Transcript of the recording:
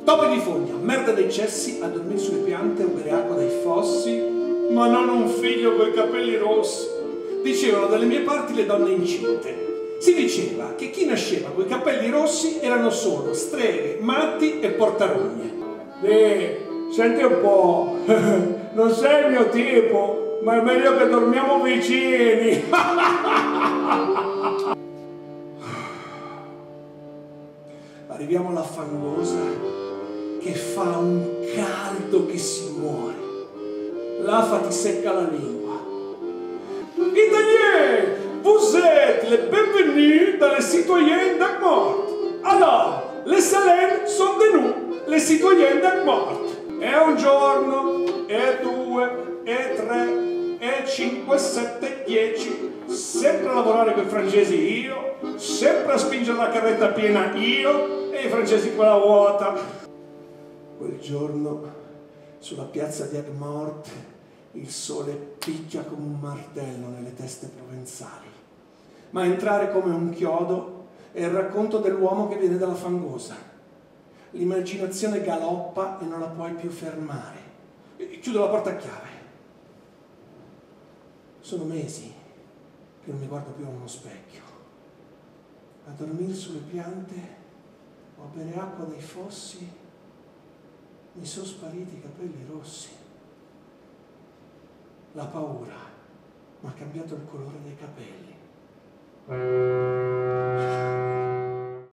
Topi di fogna, merda dei cessi, a dormire sulle piante, a bere acqua dai fossi, ma non un figlio coi capelli rossi. Dicevano dalle mie parti le donne incinte. Si diceva che chi nasceva coi capelli rossi erano solo streghe, matti e portarogne. Senti un po', non sei il mio tipo, ma è meglio che dormiamo vicini. Arriviamo alla fangosa che fa un caldo che si muore. L'afa ti secca la lingua. Italiens, vous êtes les bienvenus dans les citoyens d'Agmort. Alors, les Salem sont de nous, les citoyens d'Agmort. E un giorno, e due, e tre, e 5, 7, 10, sempre a lavorare con i francesi io, sempre a spingere la carretta piena io e i francesi quella vuota. Quel giorno, sulla piazza di Agmort, il sole picchia come un martello nelle teste provenzali. Ma entrare come un chiodo è il racconto dell'uomo che viene dalla fangosa. L'immaginazione galoppa e non la puoi più fermare. Chiudo la porta a chiave. Sono mesi che non mi guardo più a uno specchio. A dormire sulle piante o a bere acqua dai fossi mi sono spariti i capelli rossi. La paura mi ha cambiato il colore dei capelli.